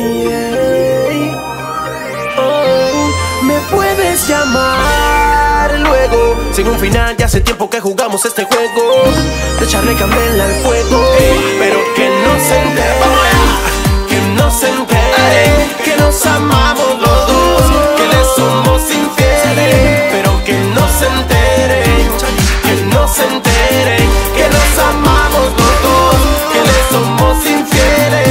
Me puedes llamar luego. Sin un final, ya hace tiempo que jugamos este juego de echarle candela al fuego. Pero que no se entere, que no se entere, que nos amamos los dos, que le somos infieles. Pero que no se entere, que no se entere, que nos amamos los dos, que le somos infieles.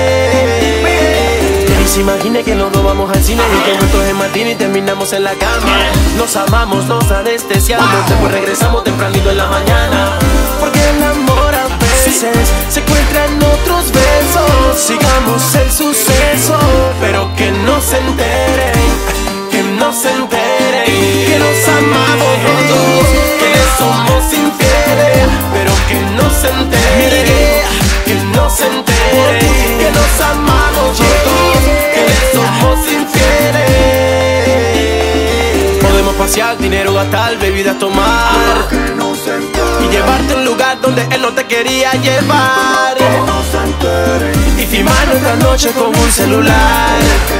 Y se imagine que los dos vamos al cine y que nuestros es Martín y terminamos en la cama. Nos amamos, nos anestesiamos, después regresamos tempranito en la mañana. Porque el amor a veces se encuentra en otros besos. Sigamos el suceso, pero que no se enteren, que no se enteren, que nos amamos los dos, que le somos infieles. Pero que no se enteren, que no se enteren, que nos amamos los dos, que le somos infieles. Podemos pasear, dinero gastar, bebidas tomar y llevarte a un lugar donde él no te quería llevar. Y filmar nuestra noche con un celular.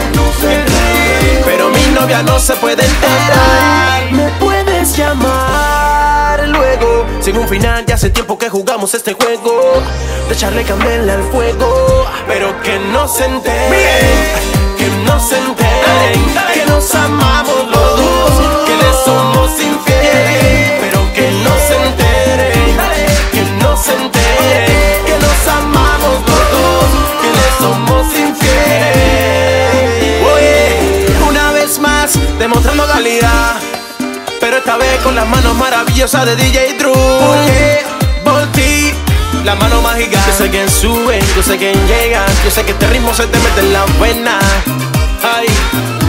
Pero mi novia no se puede enterar. Me puedes llamar luego. Sin un final, ya hace tiempo que jugamos este juego de echarle candela al fuego. Pero que no se enteren, que no se enteren, que nos amamos los dos, que le somos infieles. Pero que no se enteren, que no se enteren, que nos amamos los dos, que le somos infieles. Oye, una vez más, demostrando calidad, pero esta vez con las manos maravillosas de DJ Drew. Oye, Volti, la mano mágica. Yo sé quién sube, yo sé quién llega, yo sé que este ritmo se te mete en la buena. Ay.